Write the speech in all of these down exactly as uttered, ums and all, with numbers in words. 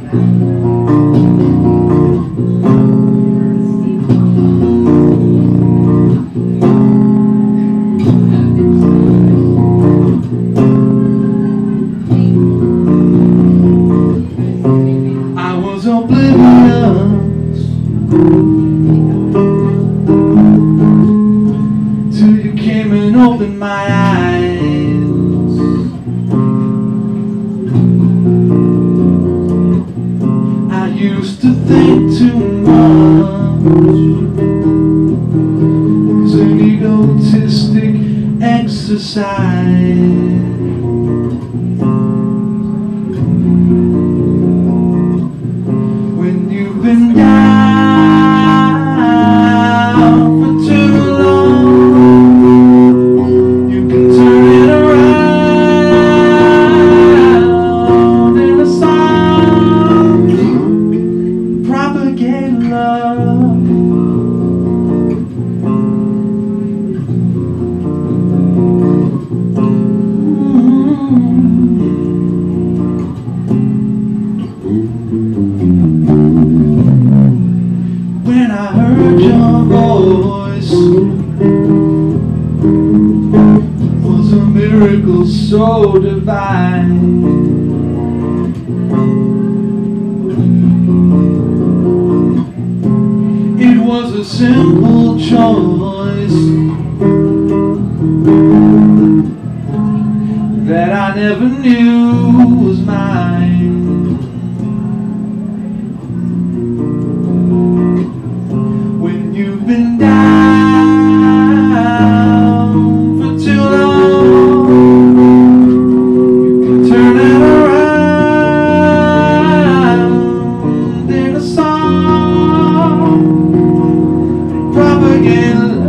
I was oblivious till you came and opened my eyes. I used to think too much. It's an egotistic exercise. When you've been down for too long, you can turn it around in a song, propagate love. When I heard your voice, it was a miracle so divine. It was a simple choice that I never knew was mine. You've been down for too long, you can turn it around in a song, propagate love.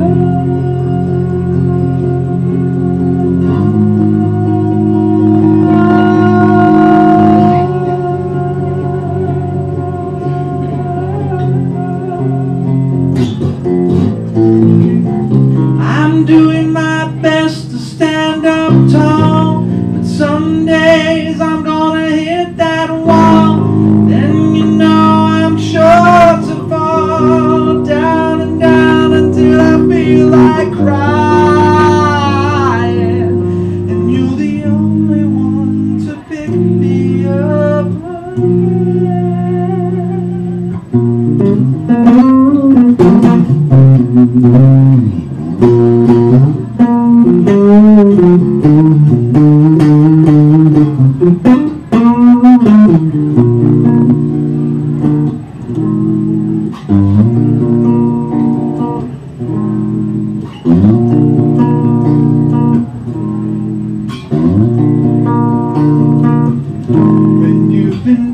I'm doing my best to stand up tall, but some days I'm gonna hit that wall. Then you know I'm sure to fall down and down until I feel like crying, and you're the only one to pick me up when you've been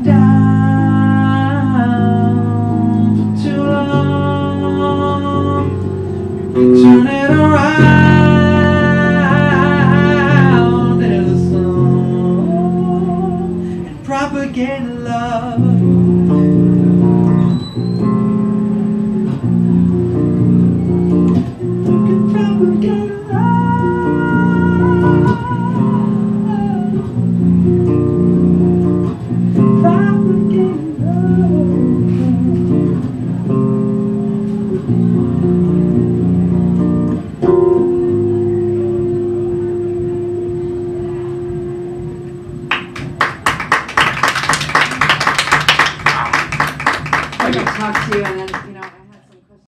down for too long, you can turn it around in a song and propagate love. You can propagate love. Propagate I'm going to talk to you and then